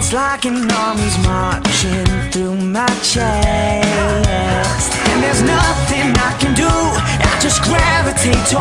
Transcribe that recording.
It's like an army's marching through my chest, and there's nothing I can do. I just gravitate